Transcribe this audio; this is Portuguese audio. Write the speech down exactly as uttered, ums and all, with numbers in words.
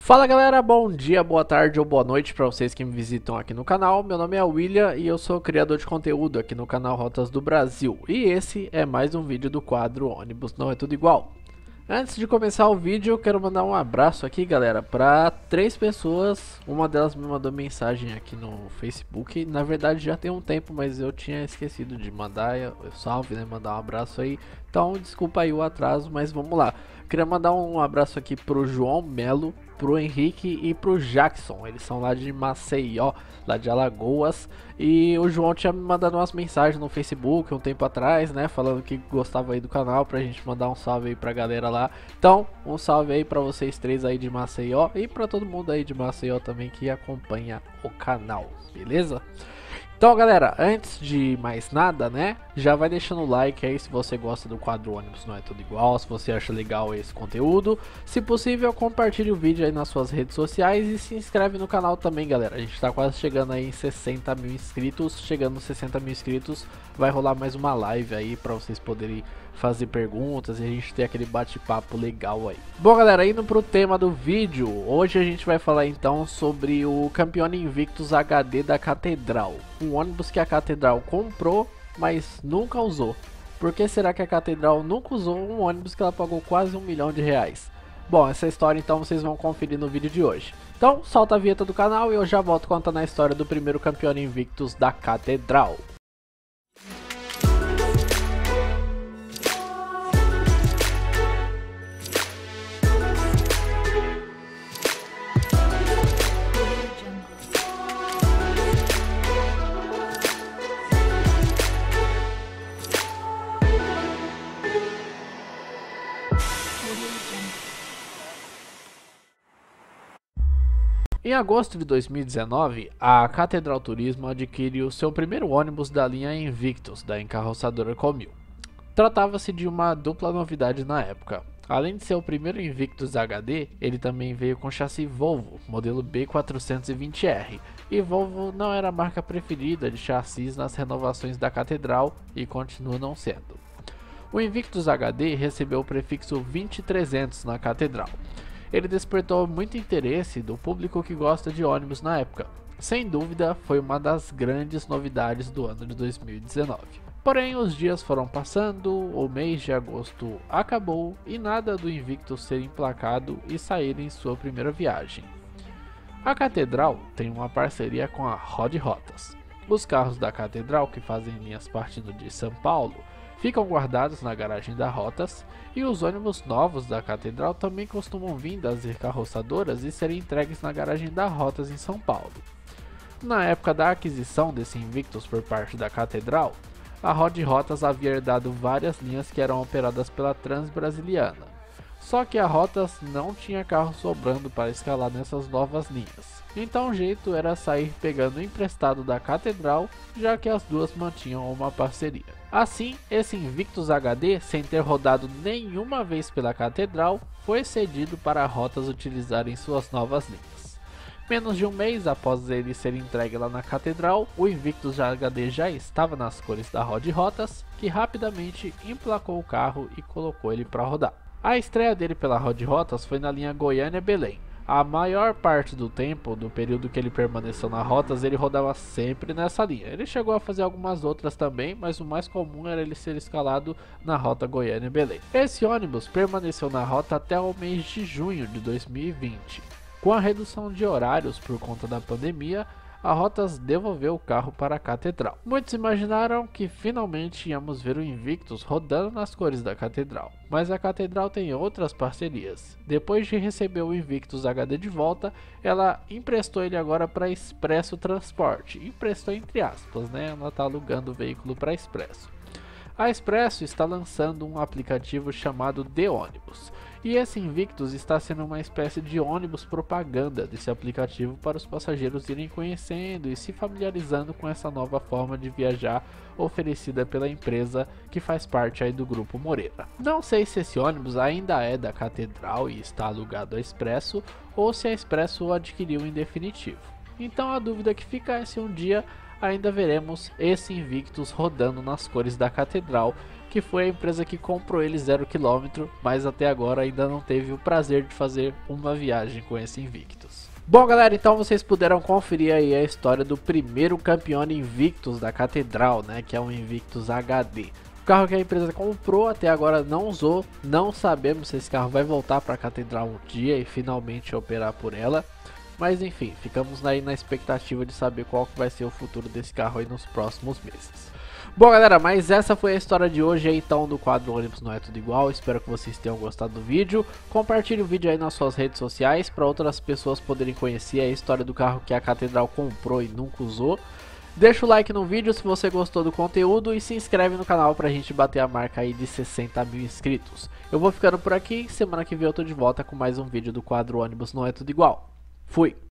Fala galera, bom dia, boa tarde ou boa noite para vocês que me visitam aqui no canal. Meu nome é William e eu sou criador de conteúdo aqui no canal Rotas do Brasil. E esse é mais um vídeo do quadro Ônibus Não É Tudo Igual. Antes de começar o vídeo, eu quero mandar um abraço aqui, galera, para três pessoas. Uma delas me mandou mensagem aqui no Facebook. Na verdade já tem um tempo, mas eu tinha esquecido de mandar. Eu salve, né? Mandar um abraço aí. Então desculpa aí o atraso, mas vamos lá. Queria mandar um abraço aqui pro João Melo, pro Henrique e pro Jackson. Eles são lá de Maceió, lá de Alagoas. E o João tinha me mandado umas mensagens no Facebook um tempo atrás, né? Falando que gostava aí do canal, pra gente mandar um salve aí pra galera lá. Então, um salve aí pra vocês três aí de Maceió e pra todo mundo aí de Maceió também que acompanha o canal, beleza? Então galera, antes de mais nada, né, já vai deixando o like aí se você gosta do quadro Ônibus Não É Tudo Igual, se você acha legal esse conteúdo. Se possível, compartilhe o vídeo aí nas suas redes sociais e se inscreve no canal também, galera. A gente tá quase chegando aí em sessenta mil inscritos, chegando nos sessenta mil inscritos, vai rolar mais uma live aí pra vocês poderem fazer perguntas e a gente ter aquele bate-papo legal aí. Bom galera, indo pro tema do vídeo, hoje a gente vai falar então sobre o Campione Invictus H D da Catedral. Um ônibus que a Catedral comprou, mas nunca usou. Por que será que a Catedral nunca usou um ônibus que ela pagou quase um milhão de reais? Bom, essa história então vocês vão conferir no vídeo de hoje. Então solta a vinheta do canal e eu já volto contando a história do primeiro Campione Invictus da Catedral. Em agosto de dois mil e dezenove, a Catedral Turismo adquiriu seu primeiro ônibus da linha Invictus, da encarroçadora Comil. Tratava-se de uma dupla novidade na época. Além de ser o primeiro Invictus H D, ele também veio com chassi Volvo, modelo B quatrocentos e vinte R, e Volvo não era a marca preferida de chassis nas renovações da Catedral e continua não sendo. O Invictus H D recebeu o prefixo vinte trezentos na Catedral. Ele despertou muito interesse do público que gosta de ônibus na época. Sem dúvida, foi uma das grandes novidades do ano de dois mil e dezenove. Porém, os dias foram passando, o mês de agosto acabou e nada do Invictus ser emplacado e sair em sua primeira viagem. A Catedral tem uma parceria com a Rod Rotas. Os carros da Catedral que fazem linhas partindo de São Paulo ficam guardados na garagem da Rotas e os ônibus novos da Catedral também costumam vir das encarroçadoras e serem entregues na garagem da Rotas em São Paulo. Na época da aquisição desse Invictus por parte da Catedral, a Rod Rotas havia herdado várias linhas que eram operadas pela Transbrasiliana. Só que a Rotas não tinha carro sobrando para escalar nessas novas linhas. Então o jeito era sair pegando emprestado da Catedral, já que as duas mantinham uma parceria. Assim, esse Invictus H D, sem ter rodado nenhuma vez pela Catedral, foi cedido para a Rotas utilizar em suas novas linhas. Menos de um mês após ele ser entregue lá na Catedral, o Invictus H D já estava nas cores da Rod Rotas, que rapidamente emplacou o carro e colocou ele para rodar. A estreia dele pela Rod Rotas foi na linha Goiânia-Belém. A maior parte do tempo, do período que ele permaneceu na Rotas, ele rodava sempre nessa linha. Ele chegou a fazer algumas outras também, mas o mais comum era ele ser escalado na rota Goiânia-Belém. Esse ônibus permaneceu na rota até o mês de junho de dois mil e vinte. Com a redução de horários por conta da pandemia, a Rotas devolveu o carro para a Catedral. Muitos imaginaram que finalmente íamos ver o Invictus rodando nas cores da Catedral, mas a Catedral tem outras parcerias. Depois de receber o Invictus H D de volta, ela emprestou ele agora para Expresso Transporte. Emprestou entre aspas, né? Ela está alugando o veículo para Expresso. A Expresso está lançando um aplicativo chamado The Ônibus. E esse Invictus está sendo uma espécie de ônibus propaganda desse aplicativo para os passageiros irem conhecendo e se familiarizando com essa nova forma de viajar oferecida pela empresa que faz parte aí do Grupo Moreira. Não sei se esse ônibus ainda é da Catedral e está alugado a Expresso ou se a Expresso o adquiriu em definitivo. Então a dúvida que fica é se um dia ainda veremos esse Invictus rodando nas cores da Catedral, que foi a empresa que comprou ele zero quilômetro, mas até agora ainda não teve o prazer de fazer uma viagem com esse Invictus. Bom galera, então vocês puderam conferir aí a história do primeiro campeão Invictus da Catedral, né, que é um Invictus H D. O carro que a empresa comprou até agora não usou, não sabemos se esse carro vai voltar para a Catedral um dia e finalmente operar por ela. Mas enfim, ficamos aí na expectativa de saber qual que vai ser o futuro desse carro aí nos próximos meses. Bom galera, mas essa foi a história de hoje aí, então, do quadro Ônibus Não É Tudo Igual. Espero que vocês tenham gostado do vídeo. Compartilhe o vídeo aí nas suas redes sociais para outras pessoas poderem conhecer a história do carro que a Catedral comprou e nunca usou. Deixa o like no vídeo se você gostou do conteúdo e se inscreve no canal pra gente bater a marca aí de sessenta mil inscritos. Eu vou ficando por aqui, semana que vem eu tô de volta com mais um vídeo do quadro Ônibus Não É Tudo Igual. Fui!